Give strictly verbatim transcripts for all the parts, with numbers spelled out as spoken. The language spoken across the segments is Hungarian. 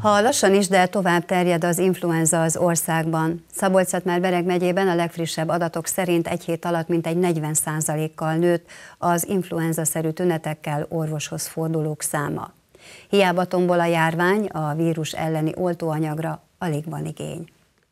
Ha lassan is, de tovább terjed az influenza az országban. Szabolcs-Szatmár-Bereg megyében a legfrissebb adatok szerint egy hét alatt mintegy negyven százalékkal nőtt az influenza-szerű tünetekkel orvoshoz fordulók száma. Hiába tombol a járvány, a vírus elleni oltóanyagra alig van igény.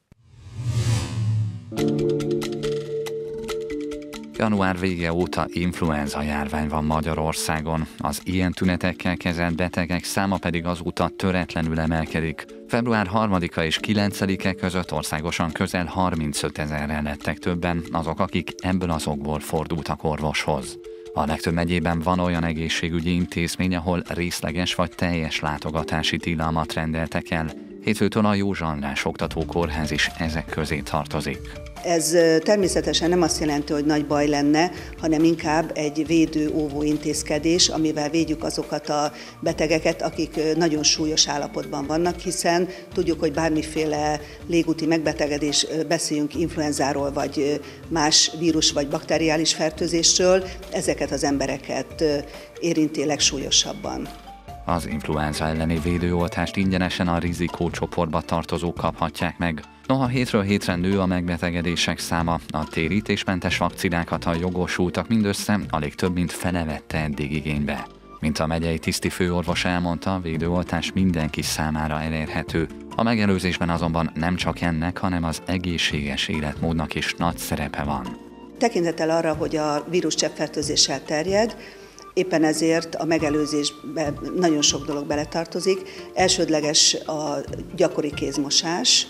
Január vége óta influenza járvány van Magyarországon, az ilyen tünetekkel kezelt betegek száma pedig azóta töretlenül emelkedik. február harmadika és kilencedike között országosan közel harmincöt ezerrel lettek többen azok, akik ebből az okból fordultak orvoshoz. A legtöbb megyében van olyan egészségügyi intézmény, ahol részleges vagy teljes látogatási tilalmat rendeltek el. Hétfőtől a József András Oktatókórház is ezek közé tartozik. Ez természetesen nem azt jelenti, hogy nagy baj lenne, hanem inkább egy védő-óvó intézkedés, amivel védjük azokat a betegeket, akik nagyon súlyos állapotban vannak, hiszen tudjuk, hogy bármiféle légúti megbetegedés, beszéljünk influenzáról, vagy más vírus vagy bakteriális fertőzésről, ezeket az embereket érinti legsúlyosabban. Az influenza elleni védőoltást ingyenesen a rizikócsoportba tartozók kaphatják meg. Noha hétről hétre nő a megbetegedések száma, a térítésmentes vakcinákat a jogosultak mindössze alig több mint fele vette eddig igénybe. Mint a megyei tisztifőorvos elmondta, a védőoltás mindenki számára elérhető. A megelőzésben azonban nem csak ennek, hanem az egészséges életmódnak is nagy szerepe van. Tekintettel arra, hogy a vírus cseppfertőzéssel terjed, éppen ezért a megelőzésbe nagyon sok dolog beletartozik. Elsődleges a gyakori kézmosás,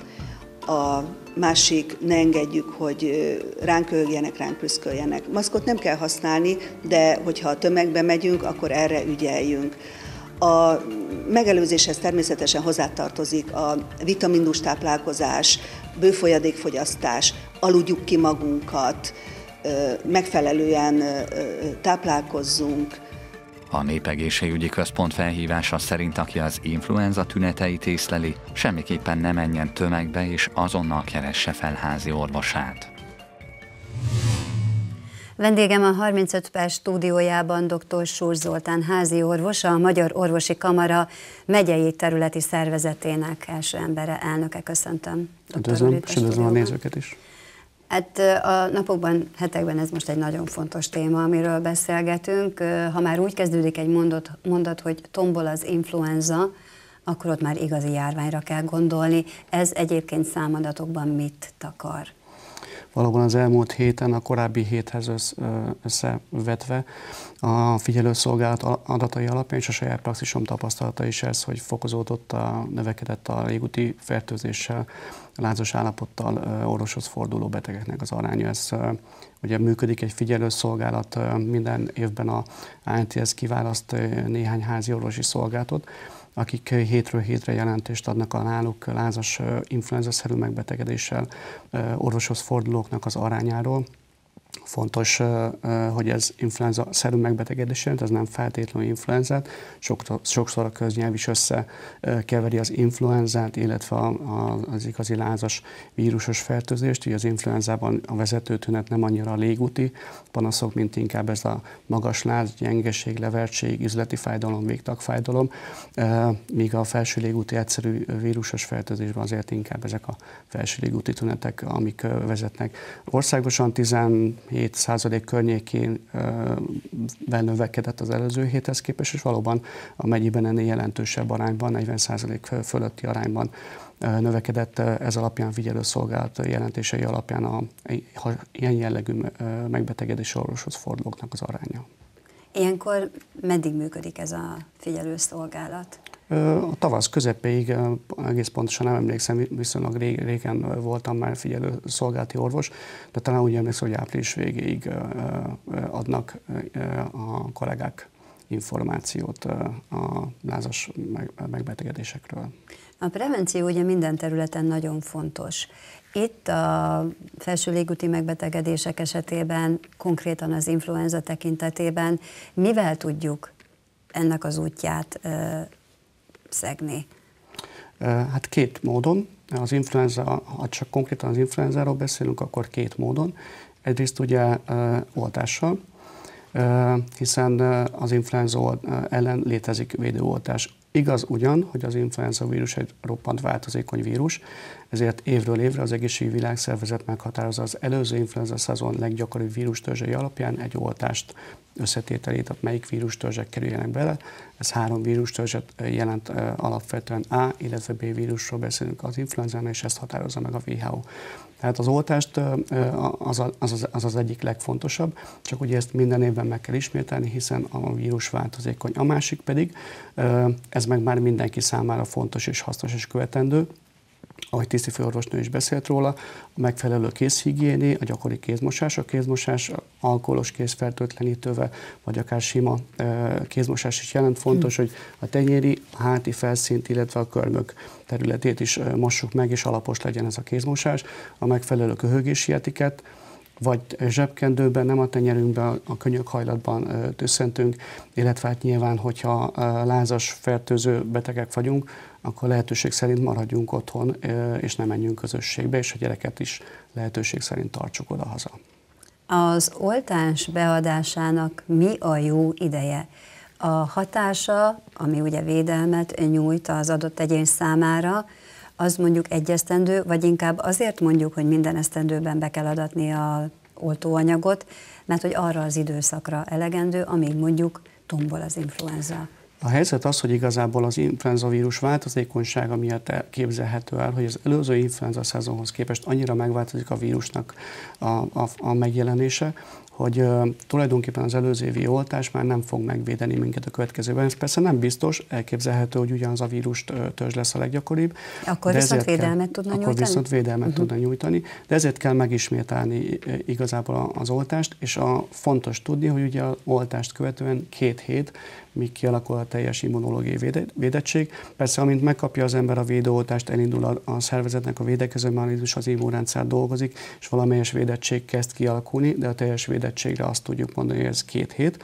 a másik, ne engedjük, hogy ránk öljjenek, ránk prüszköljenek. Maszkot nem kell használni, de hogyha a tömegbe megyünk, akkor erre ügyeljünk. A megelőzéshez természetesen hozzátartozik a vitamindús táplálkozás, bőfolyadékfogyasztás, aludjuk ki magunkat, megfelelően táplálkozzunk. A Népegészségügyi Központ felhívása szerint, aki az influenza tüneteit észleli, semmiképpen ne menjen tömegbe és azonnal keresse fel házi orvosát. Vendégem a harmincöt perc stúdiójában dr. Súrs Zoltán házi orvos, a Magyar Orvosi Kamara megyei területi szervezetének első embere, elnöke. Köszöntöm. Üdvözlöm, és üdvözlöm a nézőket is. Hát a napokban, hetekben ez most egy nagyon fontos téma, amiről beszélgetünk. Ha már úgy kezdődik egy mondat, mondat, hogy tombol az influenza, akkor ott már igazi járványra kell gondolni. Ez egyébként számadatokban mit takar? Valóban az elmúlt héten, a korábbi héthez összevetve a figyelőszolgálat adatai alapján és a saját praxisom tapasztalata is ez, hogy fokozódott, a, növekedett a légúti fertőzéssel, lázas állapottal orvoshoz forduló betegeknek az aránya. Ez ugye működik egy figyelőszolgálat, minden évben a á en té es kiválaszt néhány házi orvosi szolgálatot, akik hétről hétre jelentést adnak a náluk lázas influenza-szerű megbetegedéssel orvoshoz fordulóknak az arányáról. Fontos, hogy ez influenza-szerű megbetegedés jelent, ez nem feltétlenül influenzát. Sokszor a köznyelv is összekeveri az influenzát, illetve az igazi lázas vírusos fertőzést. Ugye az influenzában a vezető tünet nem annyira a légúti panaszok, mint inkább ez a magas láz, gyengeség, levertség, üzleti fájdalom, végtagfájdalom, míg a felső légúti egyszerű vírusos fertőzésben azért inkább ezek a felső légúti tünetek, amik vezetnek. Országosan tizenhét százalék környékén növekedett az előző héthez képest, és valóban a megyében ennél jelentősebb arányban, negyven százalék fölötti arányban növekedett ez alapján figyelőszolgálat jelentései alapján a ilyen jellegű megbetegedés orvoshoz fordulóknak az aránya. Ilyenkor meddig működik ez a figyelőszolgálat? A tavasz közepéig, egész pontosan nem emlékszem, viszonylag régen voltam már figyelőszolgálati orvos, de talán úgy emlékszem, hogy április végéig adnak a kollégák információt a lázas megbetegedésekről. A prevenció ugye minden területen nagyon fontos. Itt a felső légúti megbetegedések esetében, konkrétan az influenza tekintetében mivel tudjuk ennek az útját szegni? Hát két módon. Az influenza, ha csak konkrétan az influenzáról beszélünk, akkor két módon. Egyrészt ugye oltással, hiszen az influenza ellen létezik védőoltás Igaz ugyan, hogy az influenza vírus egy roppant változékony vírus, ezért évről évre az Egészségügyi Világszervezet meghatározza az előző influenza szezon leggyakoribb vírustörzsei alapján egy oltást összetételét, tehát melyik vírustörzsek kerüljenek bele. Ez három vírustörzset jelent alapvetően A, illetve B vírusról beszélünk az influenzánál, és ezt határozza meg a vé há o. Tehát az oltást az az, az az egyik legfontosabb, csak ugye ezt minden évben meg kell ismételni, hiszen a vírus változékony. A másik pedig, ez meg már mindenki számára fontos és hasznos és követendő, ahogy tisztifőorvosnő is beszélt róla, a megfelelő kézhigiéné, a gyakori kézmosás, a kézmosás alkoholos kézfertőtlenítővel, vagy akár sima kézmosás is jelent. Fontos, hogy a tenyéri, a háti felszínt, illetve a körmök területét is mossuk meg, és alapos legyen ez a kézmosás. A megfelelő köhögési etikett, vagy zsebkendőben, nem a tenyerünkben, a könyökhajlatban tüsszentünk, illetve hát nyilván, hogyha lázas, fertőző betegek vagyunk, akkor lehetőség szerint maradjunk otthon, és nem menjünk közösségbe, és a gyereket is lehetőség szerint tartsuk oda-haza. Az oltás beadásának mi a jó ideje? A hatása, ami ugye védelmet nyújt az adott egyén számára, az mondjuk egy esztendő, vagy inkább azért mondjuk, hogy minden esztendőben be kell adatni az oltóanyagot, mert hogy arra az időszakra elegendő, amíg mondjuk tombol az influenza. A helyzet az, hogy igazából az influenza vírus változékonysága miatt képzelhető el, hogy az előző influenza szezonhoz képest annyira megváltozik a vírusnak a, a, a megjelenése, hogy uh, tulajdonképpen az előző évi oltás már nem fog megvédeni minket a következőben. Ez persze nem biztos, elképzelhető, hogy ugyanaz a vírus törzs lesz a leggyakoribb. Akkor viszont védelmet kell, tudna akkor nyújtani? Akkor viszont védelmet uh-huh. tudna nyújtani, de ezért kell megismételni igazából az oltást, és a fontos tudni, hogy ugye az oltást követően két hét, míg kialakul a teljes immunológiai védettség. Persze, amint megkapja az ember a védőoltást, elindul a, a szervezetnek a védekező mechanizmus, az immunrendszer dolgozik, és valamelyes védettség kezd kialakulni, de a teljes védettségre azt tudjuk mondani, hogy ez két hét.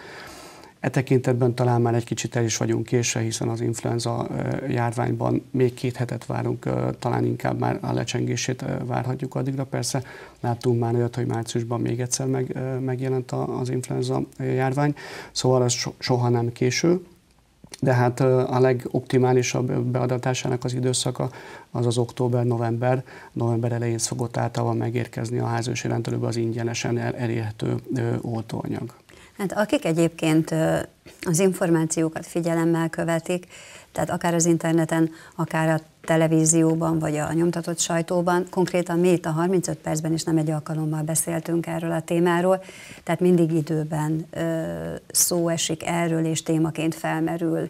E tekintetben talán már egy kicsit el is vagyunk késve, hiszen az influenza járványban még két hetet várunk, talán inkább már a lecsengését várhatjuk addigra. Persze láttunk már olyat, hogy márciusban még egyszer meg, megjelent az influenza járvány, szóval az soha nem késő. De hát a legoptimálisabb beadatásának az időszaka az az október-november. November elején szokott általában megérkezni a házősi rendelőbe az ingyenesen elérhető oltóanyag. Hát akik egyébként az információkat figyelemmel követik, tehát akár az interneten, akár a televízióban, vagy a nyomtatott sajtóban, konkrétan mi itt a harmincöt percben is nem egy alkalommal beszéltünk erről a témáról, tehát mindig időben szó esik erről, és témaként felmerül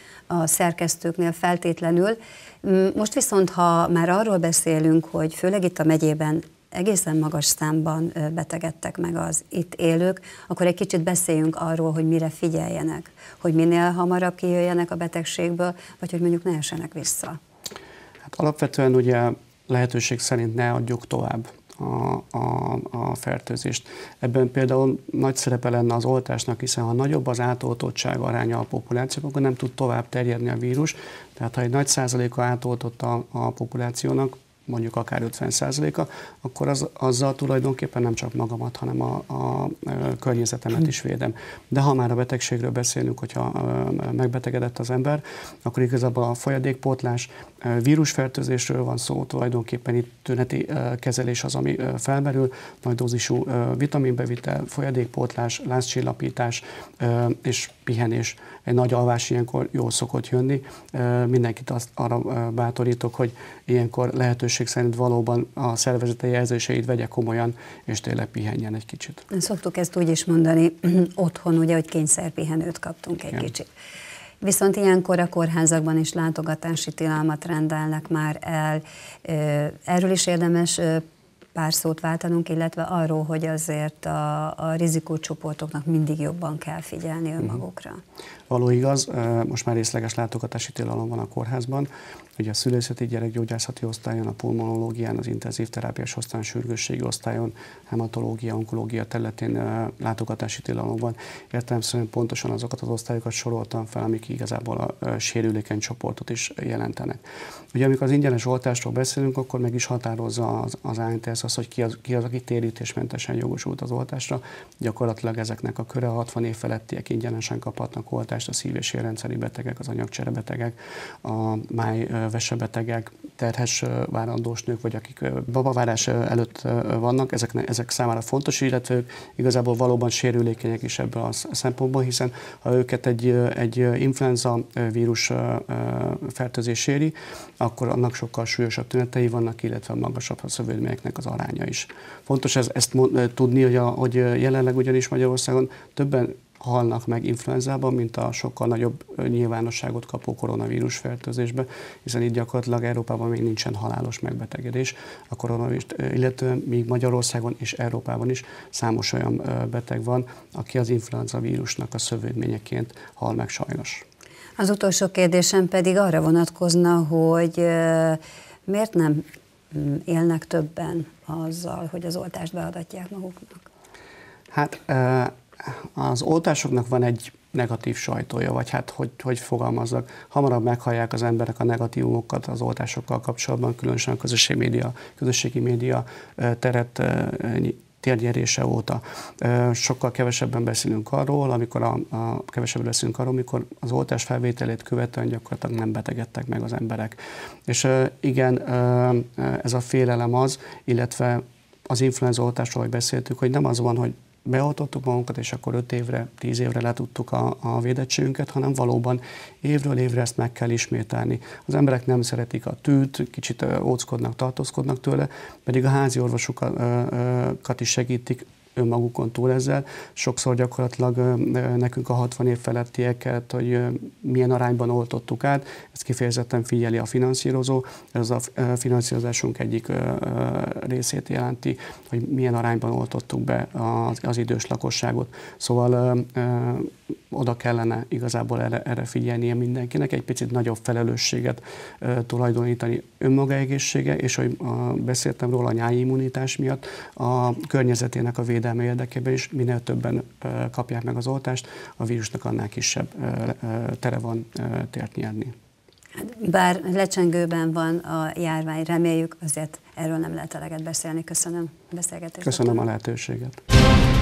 a szerkesztőknél feltétlenül. Most viszont, ha már arról beszélünk, hogy főleg itt a megyében egészen magas számban betegedtek meg az itt élők, akkor egy kicsit beszéljünk arról, hogy mire figyeljenek, hogy minél hamarabb kijöjjenek a betegségből, vagy hogy mondjuk ne essenek vissza. Hát alapvetően ugye lehetőség szerint ne adjuk tovább a, a, a fertőzést. Ebben például nagy szerepe lenne az oltásnak, hiszen ha nagyobb az átoltottság aránya a populációk, akkor nem tud tovább terjedni a vírus. Tehát ha egy nagy százaléka átoltott a, a populációnak, mondjuk akár ötven százaléka, akkor az, azzal tulajdonképpen nem csak magamat, hanem a, a, a környezetemet is védem. De ha már a betegségről beszélünk, hogyha megbetegedett az ember, akkor igazából a folyadékpótlás, vírusfertőzésről van szó, tulajdonképpen itt tüneti kezelés az, ami felmerül, nagy dózisú vitaminbevitel, folyadékpótlás, lázcsillapítás és pihenés. Egy nagy alvás ilyenkor jól szokott jönni. Mindenkit azt arra bátorítok, hogy ilyenkor lehetőség szerint valóban a szervezete jelzéseit vegye komolyan, és tényleg pihenjen egy kicsit. Szoktuk ezt úgy is mondani otthon, ugye, hogy kényszerpihenőt kaptunk egy Igen. kicsit. Viszont ilyenkor a kórházakban is látogatási tilalmat rendelnek már el. Erről is érdemes pár szót váltanunk, illetve arról, hogy azért a, a rizikócsoportoknak mindig jobban kell figyelni önmagukra. Való igaz, most már részleges látogatási tilalom van a kórházban. Ugye a szülészeti gyerekgyógyászati osztályon, a pulmonológián, az intenzív terápiás osztályon, sürgősségi osztályon, hematológia, onkológia területén látogatási tilalom van. Értelemszerűen pontosan azokat az osztályokat soroltam fel, amik igazából a sérülékeny csoportot is jelentenek. Ugye amikor az ingyenes oltásról beszélünk, akkor meg is határozza az, az á en té es, az, hogy ki az, ki az, aki térítésmentesen jogosult az oltásra. Gyakorlatilag ezeknek a köre, a hatvan év felettiek ingyenesen kaphatnak oltást, a szív- és érrendszeri betegek, az anyagcserebetegek, a májvesebetegek, terhes várandós nők, vagy akik babavárás előtt vannak, ezek, ezek számára fontos, illetve ők igazából valóban sérülékenyek is ebből a szempontból, hiszen ha őket egy, egy influenza vírus fertőzés éri, akkor annak sokkal súlyosabb tünetei vannak, illetve magasabb a szövődményeknek az aránya is. Fontos ez, ezt tudni, hogy, a, hogy jelenleg ugyanis Magyarországon többen halnak meg influenzában, mint a sokkal nagyobb nyilvánosságot kapó koronavírus fertőzésbe, hiszen itt gyakorlatilag Európában még nincsen halálos megbetegedés a koronavírust, illetően míg Magyarországon és Európában is számos olyan beteg van, aki az influenza vírusnak a szövődményeként hal meg sajnos. Az utolsó kérdésem pedig arra vonatkozna, hogy miért nem élnek többen azzal, hogy az oltást beadatják maguknak? Hát az oltásoknak van egy negatív sajtója, vagy hát hogy, hogy fogalmazzak, hamarabb meghallják az emberek a negatívumokat az oltásokkal kapcsolatban, különösen a közösségi média, közösségi média teret térnyerése óta. Sokkal kevesebben beszélünk arról, amikor a, a kevesebben beszélünk arról, amikor az oltás felvételét követően gyakorlatilag nem betegedtek meg az emberek. És igen, ez a félelem az, illetve az influenza oltásról, hogy beszéltük, hogy nem az van, hogy beoltottuk magunkat, és akkor öt évre, tíz évre letudtuk a, a védettségünket, hanem valóban évről évre ezt meg kell ismételni. Az emberek nem szeretik a tűt, kicsit óckodnak, tartózkodnak tőle, pedig a házi orvosukat is segítik önmagukon túl ezzel. Sokszor gyakorlatilag nekünk a hatvan év felettieket, hogy milyen arányban oltottuk át, ezt kifejezetten figyeli a finanszírozó, ez a finanszírozásunk egyik részét jelenti, hogy milyen arányban oltottuk be az, az idős lakosságot. Szóval oda kellene igazából erre, erre figyelnie mindenkinek, egy picit nagyobb felelősséget tulajdonítani önmaga egészsége, és hogy beszéltem róla a nyári immunitás miatt, a környezetének a védelme érdekében is minél többen kapják meg az oltást, a vírusnak annál kisebb tere van tért nyerni. Bár lecsengőben van a járvány, reméljük, azért erről nem lehet eleget beszélni. Köszönöm a beszélgetést. Köszönöm a lehetőséget.